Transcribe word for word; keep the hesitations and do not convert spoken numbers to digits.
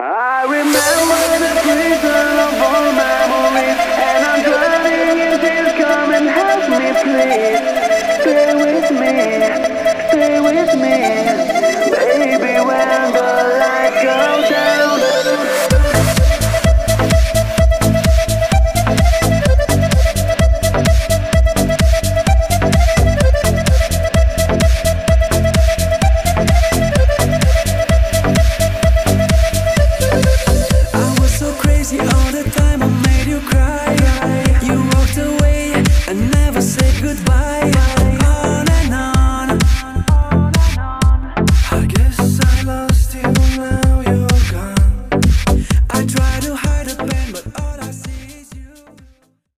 I remember the prison of all memories, and I'm drowning in tears. Come and help me, please.